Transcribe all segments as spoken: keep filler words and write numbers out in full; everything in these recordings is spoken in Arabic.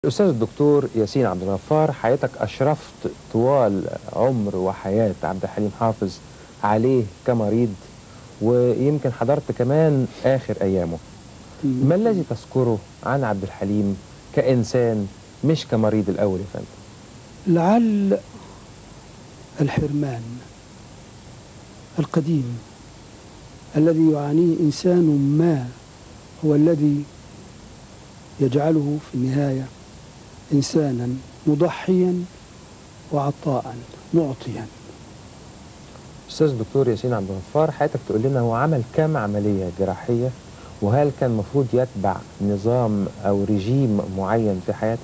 الأستاذ الدكتور ياسين عبد الغفار، حياتك أشرفت طوال عمر وحياة عبد الحليم حافظ عليه كمريض، ويمكن حضرت كمان آخر أيامه. ما الذي تذكره عن عبد الحليم كإنسان مش كمريض الأول يا فندم؟ لعل الحرمان القديم الذي يعانيه إنسان ما هو الذي يجعله في النهاية إنسانا مضحيا وعطاء معطيا. أستاذ الدكتور ياسين عبد الغفار، حياتك تقول لنا هو عمل كم عملية جراحية، وهل كان المفروض يتبع نظام أو رجيم معين في حياته؟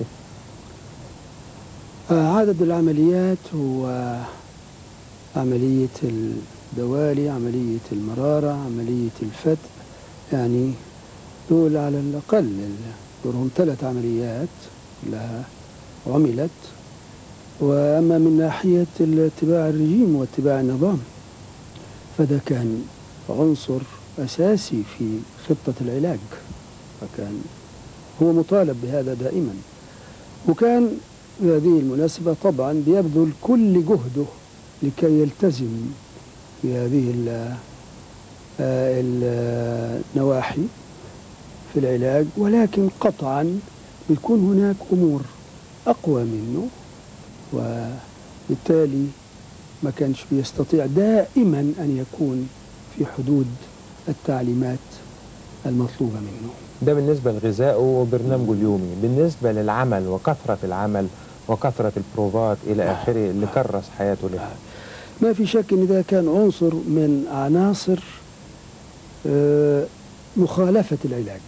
عدد العمليات هو عملية الدوالي، عملية المرارة، عملية الفتق، يعني دول على الأقل دورهم ثلاث عمليات لها عملت. وأما من ناحية اتباع الرجيم واتباع النظام فده كان عنصر أساسي في خطة العلاج، فكان هو مطالب بهذا دائما، وكان بهذه المناسبة طبعا بيبذل كل جهده لكي يلتزم بهذه النواحي في العلاج، ولكن قطعا بيكون هناك أمور أقوى منه، وبالتالي ما كانش بيستطيع دائما أن يكون في حدود التعليمات المطلوبة منه. ده بالنسبة لغذائه وبرنامجه اليومي. بالنسبة للعمل وكثرة العمل وكثرة البروفات إلى آخره اللي كرس حياته له، ما في شك أن ده كان عنصر من عناصر مخالفة العلاج.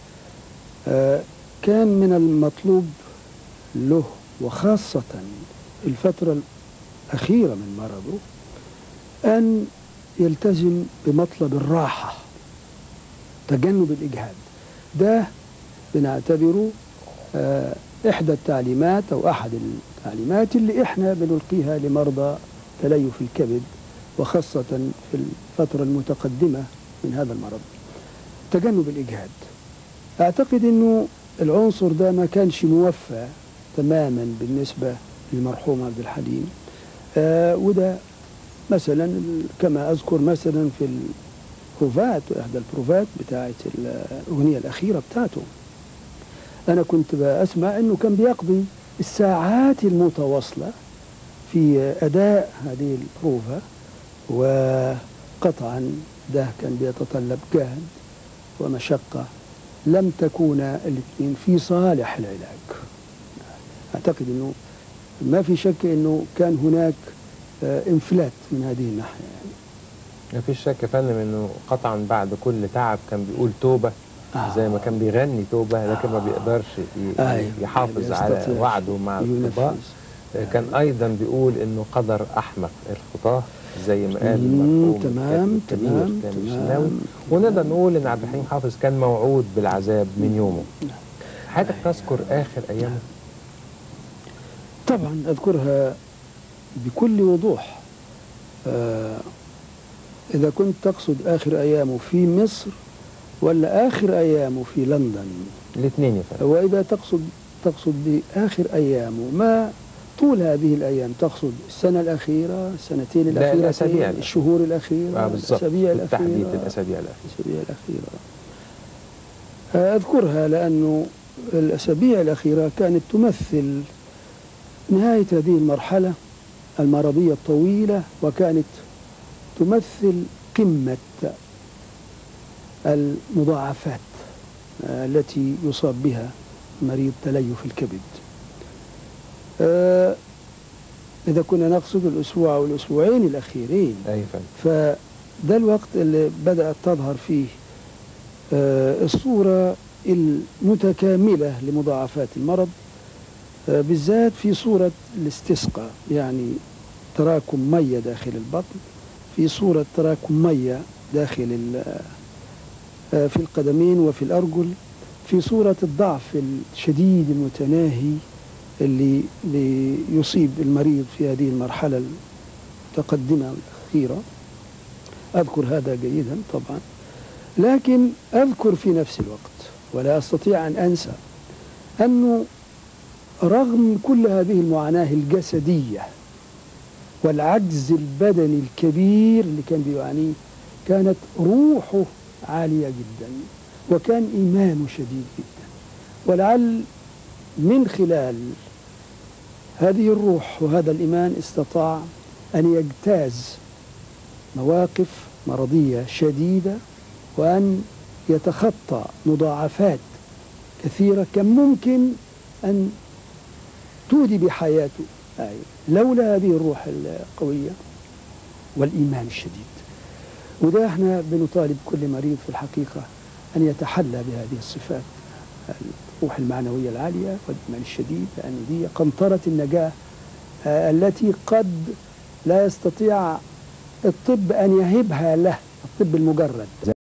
كان من المطلوب له وخاصة الفترة الأخيرة من مرضه أن يلتزم بمطلب الراحة، تجنب الإجهاد. ده بنعتبره إحدى التعليمات أو أحد التعليمات اللي إحنا بنلقيها لمرضى تليف الكبد، وخاصة في الفترة المتقدمة من هذا المرض، تجنب الإجهاد. أعتقد أنه العنصر ده ما كانش موفى تماما بالنسبة للمرحوم عبد الحليم. آه وده مثلا كما أذكر مثلا في البروفات، إحدى البروفات بتاعت الأغنية الأخيرة بتاعته، أنا كنت بسمع أنه كان بيقضي الساعات المتواصلة في أداء هذه البروفة، وقطعا ده كان بيتطلب جهد ومشقة لم تكون الاثنين في صالح العلاج. أعتقد أنه ما في شك أنه كان هناك انفلات من هذه الناحية. يعني ما فيش شك يا فندم أنه قطعا بعد كل تعب كان بيقول توبة، آه. زي ما كان بيغني توبة، لكن ما بيقدرش يحافظ على وعده مع الأطباء. كان أيضا بيقول أنه قدر أحمق الخطاة زي ما قال المرحوم تمام تمام تمام. ونقدر نقول ان عبد الحليم حافظ كان موعود بالعذاب من يومه. حياتك تذكر اخر ايامه؟ طبعا اذكرها بكل وضوح. آه اذا كنت تقصد اخر ايامه في مصر ولا اخر ايامه في لندن؟ الاثنين يا فندم. واذا تقصد تقصد باخر ايامه ما طول هذه الأيام، تقصد السنة الأخيرة، السنتين الأخيرة، الشهور الأخيرة، آه الأسابيع الأخيرة، بالتحديد الأسابيع الأخيرة. الأسابيع الأخيرة أذكرها لأنه الأسابيع الأخيرة كانت تمثل نهاية هذه المرحلة المرضية الطويلة، وكانت تمثل قمة المضاعفات التي يصاب بها مريض تليف الكبد. آه إذا كنا نقصد الأسبوع أو الأسبوعين الأخيرين، فده الوقت اللي بدأت تظهر فيه آه الصورة المتكاملة لمضاعفات المرض، آه بالذات في صورة الاستسقاء، يعني تراكم مية داخل البطن، في صورة تراكم مية داخل آه في القدمين وفي الأرجل، في صورة الضعف الشديد المتناهي اللي, اللي يصيب المريض في هذه المرحلة المتقدمة الأخيرة. أذكر هذا جيدا طبعا، لكن أذكر في نفس الوقت ولا أستطيع أن أنسى أنه رغم كل هذه المعاناة الجسدية والعجز البدني الكبير اللي كان بيعانيه، كانت روحه عالية جدا وكان إيمانه شديد جدا. ولعل من خلال هذه الروح وهذا الإيمان استطاع أن يجتاز مواقف مرضية شديدة وأن يتخطى مضاعفات كثيرة كان ممكن أن تودي بحياته لولا هذه الروح القوية والإيمان الشديد. وده احنا بنطالب كل مريض في الحقيقة أن يتحلى بهذه الصفات، الروح المعنوية العالية والإيمان الشديد، لأن دي قنطرة النجاة التي قد لا يستطيع الطب أن يهبها له، الطب المجرد.